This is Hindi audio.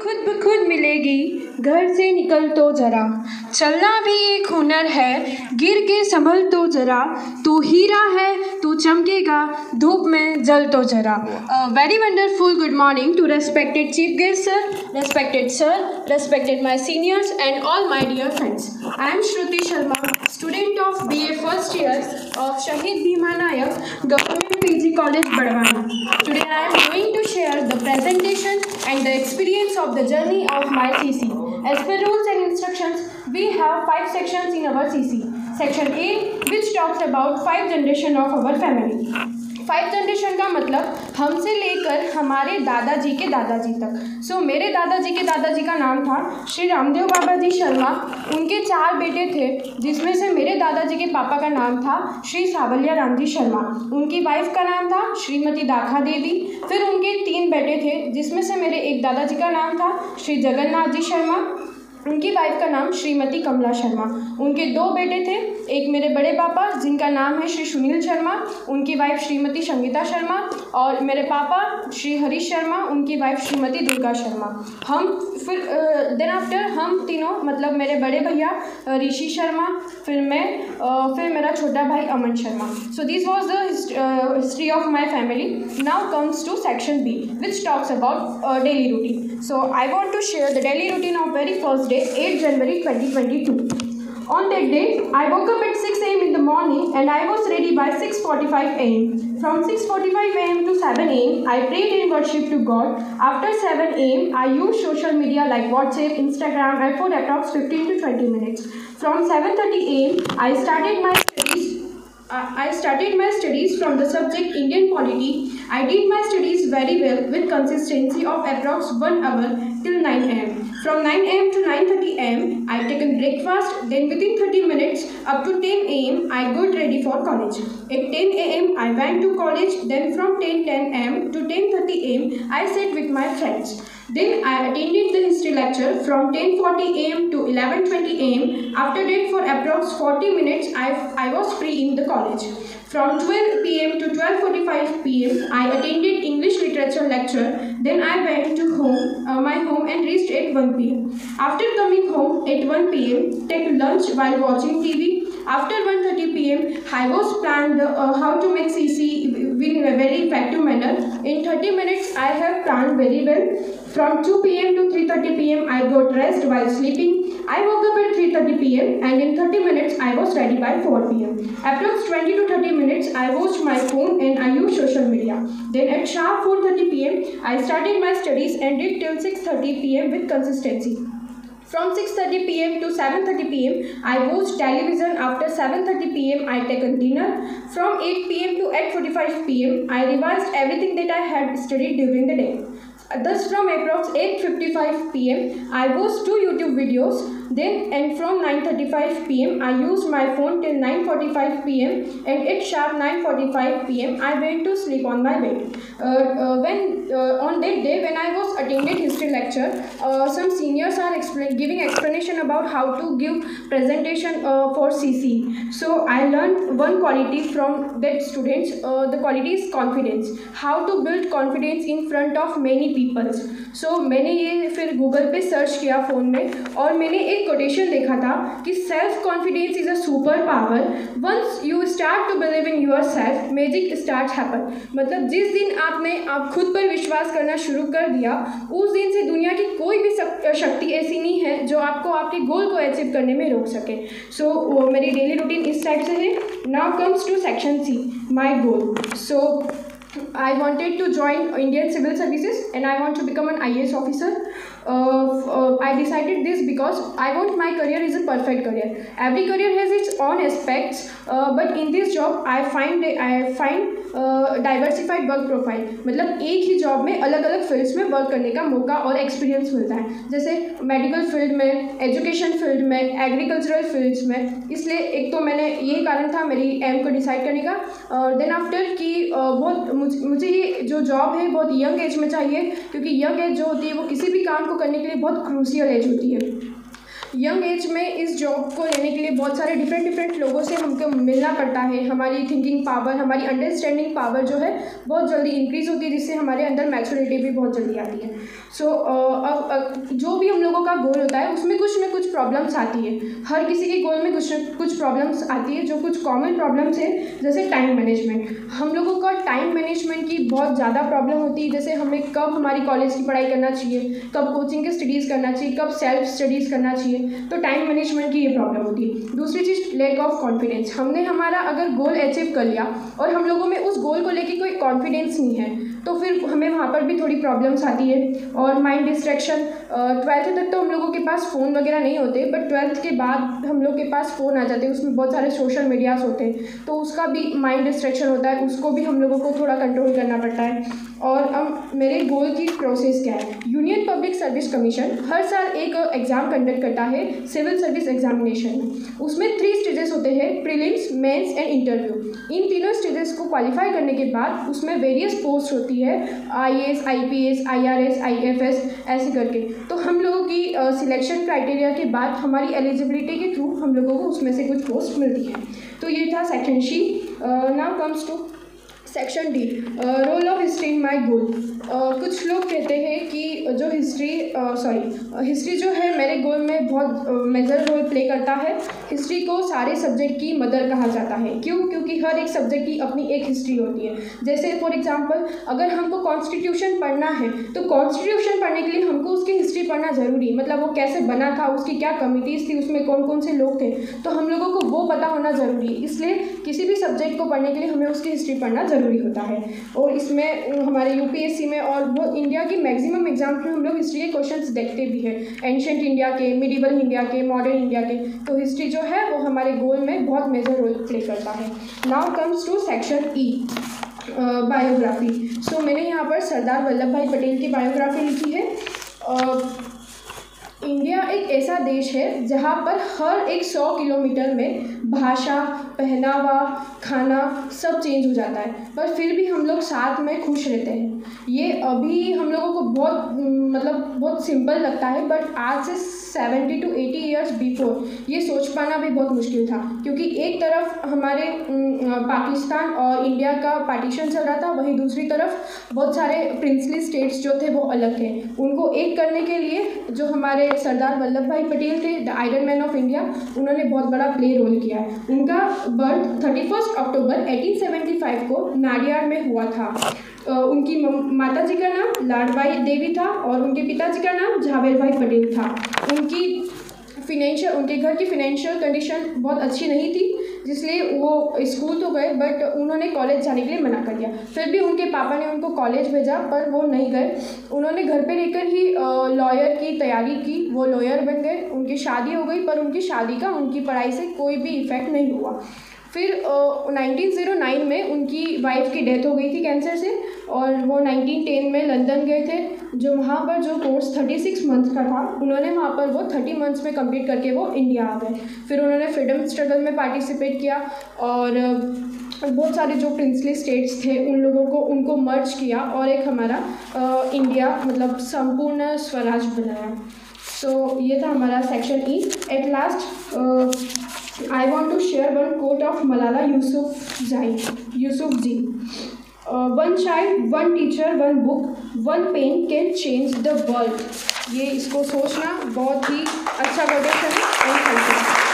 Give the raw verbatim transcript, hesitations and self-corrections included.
खुद ब खुद मिलेगी, घर से निकल तो ज़रा। चलना भी एक हुनर है, गिर के संभल तो ज़रा। तू हीरा है, तू चमकेगा, धूप में जल तो ज़रा। Very wonderful good morning to respected chief guest sir, respected sir, respected my seniors and all my dear friends. I am Shruti Sharma, student of B A first year of Shahid Bhima Nayak Government P G College Badwana. Today I am going to share the presentation and the experience of the journey of my C C. As per rules and instructions, we have five sections in our C C. Section A, which talks about five generation of our family. Five generation का मतलब हमसे लेकर हमारे दादाजी के दादाजी तक। सो so, मेरे दादाजी के दादाजी का नाम था श्री रामदेव बाबा जी शर्मा। उनके चार बेटे थे, जिसमें से मेरे दादाजी के पापा का नाम था श्री सावलिया राम जी शर्मा। उनकी वाइफ का नाम था श्रीमती दाखा देवी। फिर उनके तीन बेटे थे, जिसमें से मेरे एक दादाजी का नाम था श्री जगन्नाथ जी शर्मा। उनकी वाइफ का नाम श्रीमती कमला शर्मा। उनके दो बेटे थे, एक मेरे बड़े पापा जिनका नाम है श्री सुनील शर्मा, उनकी वाइफ श्रीमती संगीता शर्मा, और मेरे पापा श्री हरीश शर्मा, उनकी वाइफ श्रीमती दुर्गा शर्मा। हम फिर देन आफ्टर हम तीनों मतलब मेरे बड़े भैया ऋषि शर्मा, फिर मैं, uh, फिर मेरा छोटा भाई Aman Sharma. So this was the history of my family. Now comes to section B, which talks about daily routine. So I want to share the daily routine of very first day, eighth January twenty twenty-two. On that day, I woke up at six A M in the morning and I was ready by six forty-five A M From six forty-five A M to seven A M, I prayed and worship to God. After seven A M, I used social media like WhatsApp, Instagram, and for approx fifteen to twenty minutes. From seven thirty A M, I started my studies. Uh, I started my studies from the subject Indian Polity. I did my studies very well with consistency of approx one hour till nine A M From nine A M to nine thirty A M, I taken breakfast. Then within thirty minutes up to ten A M, I got ready for college. At ten A M, I went to college. Then from ten ten A M to ten thirty A M, I sat with my friends. Then I attended the history lecture from ten forty A M to eleven twenty A M After that, for approx forty minutes, I, I was free in the college. From twelve P M to twelve forty-five P M, I attended English literature lecture. Then I went to home, uh, my home and reached at one P M After coming home at one P M, take lunch while watching T V. After one thirty P M, I was planned uh, how to make C C in a very effective manner. In thirty minutes, I have planned very well. From two P M to three thirty P M, I got rest while sleeping. I woke up at three thirty P M and in thirty minutes, I was ready by four P M Approx twenty to thirty minutes, I watched my phone and I used social media. Then at sharp four thirty P M, I started my studies and did till six thirty P M with consistency. From six thirty P M to seven thirty P M, I watched television. After seven thirty P M, I taken dinner. From eight P M to eight forty-five P M, I revised everything that I had studied during the day. Thus, from approx eight fifty-five P M, I watched two YouTube videos. Then, and from nine thirty-five P M, I used my phone till nine forty-five P M and at sharp nine forty-five P M, I went to sleep on my bed. Uh, uh, when uh, on that day, when I was attended history lecture, uh, some seniors are explain, giving explanation about how to give presentation uh, for C C. So I learned one quality from that students. Uh, the quality is confidence. How to build confidence in front of many people. So मैंने ये फिर गूगल पे सर्च किया फ़ोन में और मैंने एक कोटेशन देखा था कि self confidence is a super power. Once you start to believe in yourself, magic start happen. मतलब जिस दिन आपने आप खुद पर विश्वास करना शुरू कर दिया, उस दिन से दुनिया की कोई भी शक्ति ऐसी नहीं है जो आपको आपके गोल को अचीव करने में रोक सके। सो so, मेरी डेली रूटीन इस टाइप से है। Now comes to section C, my goal. So I wanted to join Indian Civil Services and I want to become an I A S officer. Uh, uh, I decided this because I want my career is a perfect career. Every career has its own aspects, uh, but in this job I find I find diversified work profile. मतलब एक ही जॉब में अलग अलग फील्ड्स में वर्क करने का मौका और एक्सपीरियंस मिलता है, जैसे मेडिकल फील्ड में, एजुकेशन फील्ड में, एग्रीकल्चरल फील्ड्स में। इसलिए एक तो मैंने यही कारण था मेरी एम को डिसाइड करने का। देन आफ्टर कि बहुत मुझे ये जो जॉब है बहुत यंग एज में चाहिए, क्योंकि यंग एज जो होती है वो किसी भी काम को करने के लिए बहुत क्रूशियल एज होती है। यंग एज में इस जॉब को लेने के लिए बहुत सारे डिफरेंट डिफरेंट लोगों से हमको मिलना पड़ता है। हमारी थिंकिंग पावर, हमारी अंडरस्टैंडिंग पावर जो है बहुत जल्दी इंक्रीज़ होती है, जिससे हमारे अंदर मैच्योरिटी भी बहुत जल्दी आती है। सो अब जो भी हम लोगों का गोल होता है उसमें कुछ न कुछ प्रॉब्लम्स आती है, हर किसी के गोल में कुछ न कुछ प्रॉब्लम्स आती है। जो कुछ कॉमन प्रॉब्लम्स है जैसे टाइम मैनेजमेंट, हम लोगों का टाइम मैनेजमेंट की बहुत ज़्यादा प्रॉब्लम होती है। जैसे हमें कब हमारी कॉलेज की पढ़ाई करना चाहिए, कब कोचिंग की स्टडीज़ करना चाहिए, कब सेल्फ स्टडीज़ करना चाहिए, तो टाइम मैनेजमेंट की ये प्रॉब्लम होती है। दूसरी चीज़ लैक ऑफ कॉन्फिडेंस, हमने हमारा अगर गोल अचीव कर लिया और हम लोगों में उस गोल को लेकर कोई कॉन्फिडेंस नहीं है तो फिर हमें वहाँ पर भी थोड़ी प्रॉब्लम्स आती है। और माइंड डिस्ट्रैक्शन, ट्वेल्थ तक तो हम लोगों के पास फ़ोन वगैरह नहीं होते, बट ट्वेल्थ के बाद हम लोग के पास फ़ोन आ जाते हैं, उसमें बहुत सारे सोशल मीडियाज़ होते हैं, तो उसका भी माइंड डिस्ट्रैक्शन होता है, उसको भी हम लोगों को थोड़ा कंट्रोल करना पड़ता है। और अब मेरे गोल की प्रोसेस क्या है, यूनियन पब्लिक सर्विस कमीशन हर साल एक एग्ज़ाम कंडक्ट करता है सिविल सर्विस एग्जामिनेशन में। उसमें थ्री स्टेजेस होते हैं, प्रीलिम्स, मेंस एंड इंटरव्यू। इन तीनों स्टेजेस को क्वालिफाई करने के बाद उसमें वेरियस पोस्ट होती है, आईएएस, आईपीएस, आईआरएस, आईएफएस ऐसे करके। तो हम लोगों की सिलेक्शन क्राइटेरिया के बाद हमारी एलिजिबिलिटी के थ्रू हम लोगों को उसमें से कुछ पोस्ट मिलती है। तो ये था section C. Now comes to section D, role of history in my goal. कुछ लोग कहते हैं कि जो हिस्ट्री सॉरी हिस्ट्री जो है मेरे गोल में बहुत मेजर रोल प्ले करता है। हिस्ट्री को सारे सब्जेक्ट की मदर कहा जाता है। क्यों? क्योंकि हर एक सब्जेक्ट की अपनी एक हिस्ट्री होती है। जैसे फॉर एग्जांपल अगर हमको कॉन्स्टिट्यूशन पढ़ना है तो कॉन्स्टिट्यूशन पढ़ने के लिए हमको उसकी हिस्ट्री पढ़ना ज़रूरी, मतलब वो कैसे बना था, उसकी क्या कमिटीज़ थी, उसमें कौन कौन से लोग थे, तो हम लोगों को वो पता होना ज़रूरी है। इसलिए किसी भी सब्जेक्ट को पढ़ने के लिए हमें उसकी हिस्ट्री पढ़ना ज़रूरी होता है। और इसमें हमारे यूपीएससी में और वो इंडिया की मैक्सिमम एग्जाम्स में हम लोग हिस्ट्री के क्वेश्चंस देखते भी हैं, एंशिएंट इंडिया के, मिडिवल इंडिया के, मॉडर्न इंडिया के। तो हिस्ट्री जो है वो हमारे गोल में बहुत मेजर रोल प्ले करता है। Now comes to section E, biography. So मैंने यहाँ पर सरदार वल्लभ भाई पटेल की बायोग्राफी लिखी है। uh, इंडिया एक ऐसा देश है जहाँ पर हर एक सौ किलोमीटर में भाषा, पहनावा, खाना सब चेंज हो जाता है, पर फिर भी हम लोग साथ में खुश रहते हैं। ये अभी हम लोगों को बहुत मतलब बहुत सिंपल लगता है, बट आज से seventy to eighty years before ये सोच पाना भी बहुत मुश्किल था, क्योंकि एक तरफ हमारे पाकिस्तान और इंडिया का पार्टीशन चल रहा था, वहीं दूसरी तरफ बहुत सारे प्रिंसली स्टेट्स जो थे वो अलग थे। उनको एक करने के लिए जो हमारे सरदार वल्लभ भाई पटेल थे, the iron man of India, उन्होंने बहुत बड़ा प्ले रोल किया है। उनका birth thirty first October eighteen seventy five को नाडियाड में हुआ था। उनकी माता जी का नाम लाडबाई देवी था और उनके पिताजी का नाम झावेर भाई पटेल था। उनकी फिनेंशियल उनके घर की फिनेंशियल कंडीशन बहुत अच्छी नहीं थी, जिसलिए वो स्कूल तो गए बट उन्होंने कॉलेज जाने के लिए मना कर दिया। फिर भी उनके पापा ने उनको कॉलेज भेजा, पर वो नहीं गए। उन्होंने घर पे रहकर ही लॉयर की तैयारी की, वो लॉयर बन गए, उनकी शादी हो गई, पर उनकी शादी का उनकी पढ़ाई से कोई भी इफ़ेक्ट नहीं हुआ। फिर नाइनटीन ज़ीरो नाइन में उनकी वाइफ की डेथ हो गई थी कैंसर से, और वो नाइनटीन टेन में लंदन गए थे, जो वहाँ पर जो कोर्स थर्टी सिक्स मंथ का था, उन्होंने वहाँ पर वो थर्टी मंथ्स में कंप्लीट करके वो इंडिया आ गए। फिर उन्होंने फ्रीडम स्ट्रगल में पार्टिसिपेट किया और बहुत सारे जो प्रिंसली स्टेट्स थे उन लोगों को उनको मर्ज किया और एक हमारा आ, इंडिया मतलब संपूर्ण स्वराज बनाया। सो so, ये था हमारा section E. At last I want to share one quote of Malala Yousafzai, Yousafzai. Uh, one child, one teacher, one book, one pen can change the world. ये इसको सोचना बहुत ही अच्छा कोटेशन है।